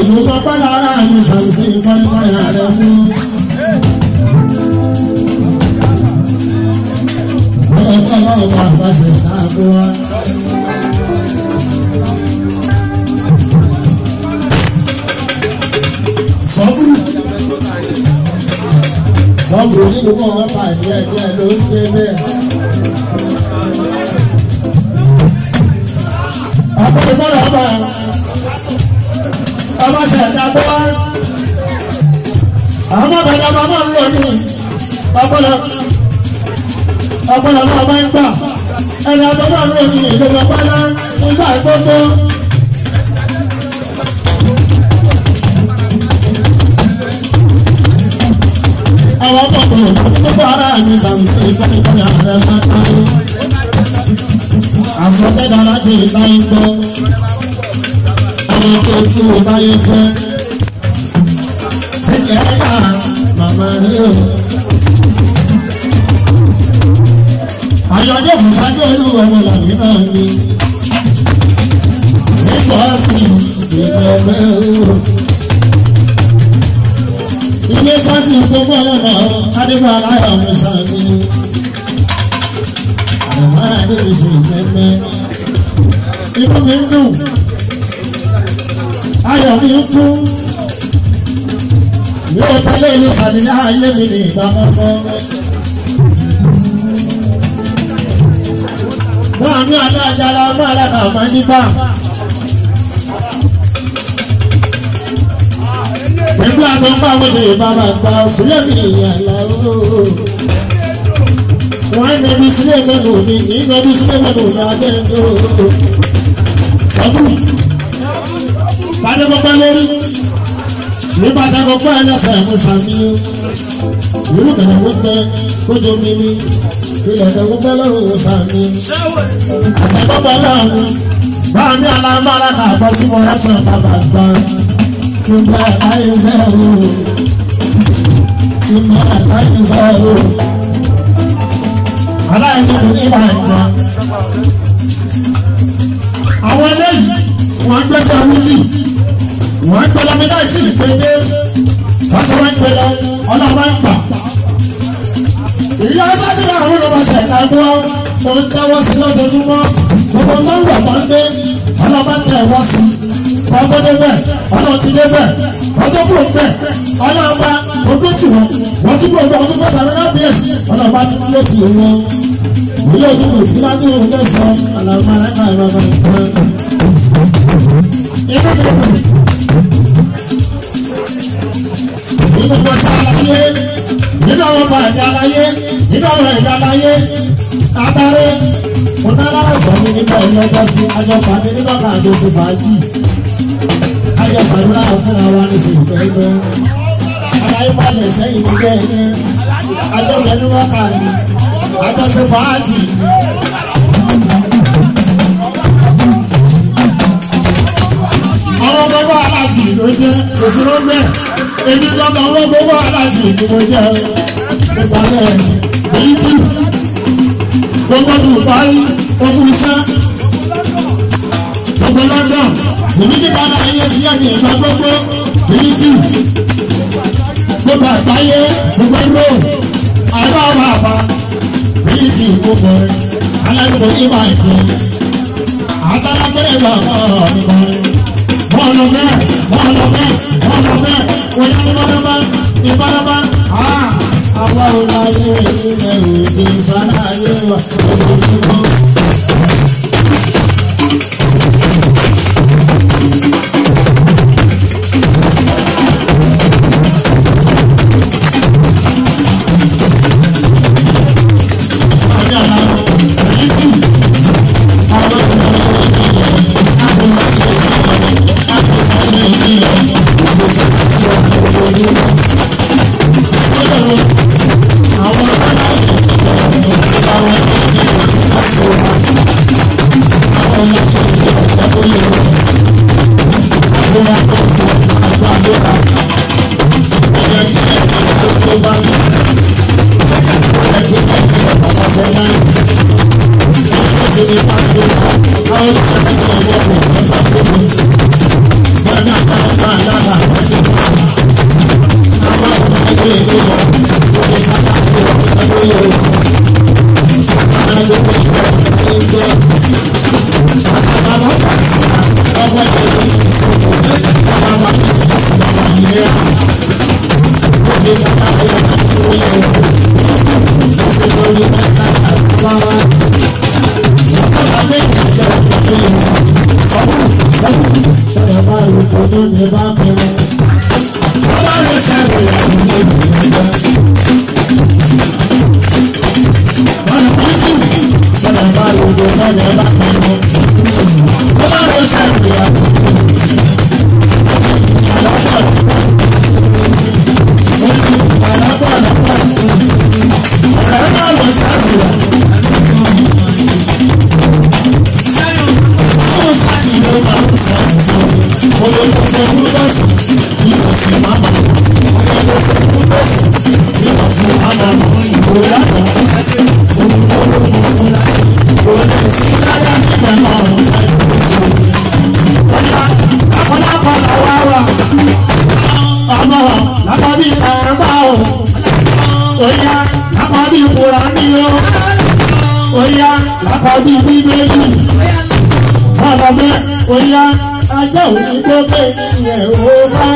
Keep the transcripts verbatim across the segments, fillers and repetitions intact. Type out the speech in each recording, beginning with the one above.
ìlú pápá lára mi ṣàǹsì fọ́nìfọ́nì ààrẹ fún. ọ̀pọ̀ ọ̀pọ̀ àfàṣẹ sáàbù wa. sọ́fúrú sọ́fúrú nínú mọ́ wọn bá díẹ̀ díẹ̀ ló ń dé bẹ́ẹ̀. ọ̀pọ̀ ìfọ́nà ọba ọba ṣẹ̀dá bọ́ wá. àwọn bàbá bàbá ń lò ní ọpọlọ ọpọlọ náà máa ń gbà ẹni àtọ́jú àlọ́ ní ìlú ọpọlọ nígbà gbogbo. àwọn ọkùnrin gbogbo ara mi ṣàǹsì ìfẹ́nìkan ààrẹ máa ń àfọ̀tẹ́dá láti ìta ìgbọ́ àwọn tó tí ó báyé fẹ́ tẹ́lẹ̀ ẹ̀ka màmá rí o. àyọ̀dé òfúfájú olú ọmọ làbí náà ni nítorí sí ìfẹ́ o. ilé sáàsì tó gbọ́dọ̀ náà adébá aláyọ̀ mi sáàsì àmọ́ adébí sí ìfẹ́ mẹ́. inú mi ń dùn ayọ̀ mi ń kún yóò tẹ́lẹ̀ ìlú sàmìlá ayé mi ní ìgbà mọ́kọ́. náà ní adájára máa lára máa nígbà. pẹ̀lú àgbọn bá wọ́n ṣe bàbá gba sílẹ̀ mi ìyàlá ooo. wọ́n ń nẹbi sílẹ̀ mẹ́nu mi ní nẹbi sílẹ̀ mẹ́nu mi adẹ́ńdó. sọ́kù bàdébọ̀pẹ́ lórí ní bàdébọ̀pẹ́ ẹlẹ́sẹ̀ fún sàmì ìlú kẹ̀lẹ́ wọ́pẹ́ kójú mi ní ilẹ̀ ẹ̀dẹ́gbọ́pẹ́ lọ́rùn sàmì àṣẹgbọ́pẹ́ lọ́rùn báà ní alámbára kàbọ̀ sí wọn ẹ̀sùn bàbá gbà nígbà láyé fẹ́ o nígbà láyé fẹ́ o aláìní ní ìgbà ìgbà àwọn eléyìí wọ́n gbẹ́sẹ̀ wúlì wọ́n gbẹ́lọ mílá ìtì ìpédé wọ́n sọ wọ́n gbẹ́lọ ọlọ́wọ́ ń gbà. ìyá sáàtì àwọn olùmọ̀sẹ̀ ìtàgbọ́ tó ń tẹ́wọ́ sí lójoojúmọ́ gbogbo mọ́rùn ọ̀pọ̀ ń gbé ọlọ́wọ́ tẹ̀ wọ́ sí ọgbọ́n débẹ̀ ọlọ́wọ́ ti débẹ̀ ọjọ́ kúrò ń bẹ̀ ọlọ́wọ́ ogún tì wọ́n wọ́n tún gbogbo ọdún fẹ́ sàrẹ́ náà bíyèsí ọlọ́wọ́ tún ló ti yẹ wọ́n ilé ojú kò tí lájú òun fẹ́ sọ ọlọ́wọ́ alága ìrọ̀lọ́ ìgbọ́n inú mi dùn nínú gbọ́sá aláyé nínú àwọn ọmọ ẹ̀dá aláyé nínú àwọn ẹ̀dá aláyé adáre mo náírà ọ̀sán mi nígbà ìlọ́jọ́ sí ajọpá mi nígbà kan àjọ sí fàájì ajọ sàdúrà fún àwa ní sèǹtẹ̀ ẹgbẹ́ aláyé balẹ̀ sẹ́yìn nígbà ẹ̀yẹ ajọ lẹ́nu wákà ní ajọ sí fàájì. àwọn gbogbo aláàjì ló jẹ́ òṣèré gbẹ̀ èmi gbọ́dọ̀ àwọn gbogbo aláàjì ló jẹ́ nípa bẹ́ẹ̀ èyí kú gbogbo Dubai ogun iṣẹ́ gbogbo London èmi kíkà náà yẹ sí àti ìgbà gbogbo èyí kú gbogbo àgbáyé gbogbo Rome àbá ọba àbá èyí kú gbogbo alágbèbọ̀ yìí máa ń kú àtàlágbèrè bàbá ọ̀nìkan. Bọ́ọ̀lù bẹ́ẹ̀ bọ́ọ̀lù bẹ́ẹ̀ bọ́ọ̀lù bẹ́ẹ̀ wọ́n yá ní bọ́ọ̀lù ní bọ́ọ̀lù àwa ò láyé ilẹ̀ òde sáláyé wa lójoojúmọ́. Àwọn ní o. Oya lápàbí bíbélì. Ọ̀nà bẹ́ẹ̀ oya ajá òní gbọ́dọ̀ ènìyàn ò bá.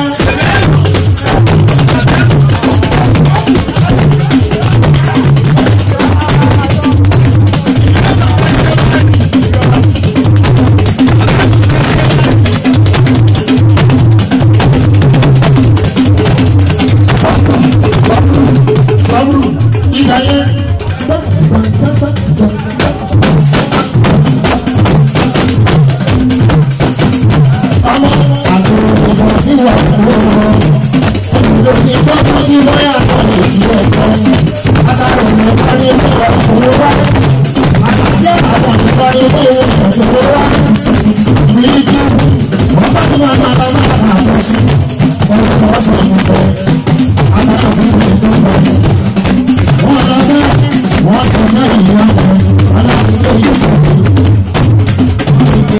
Thank you.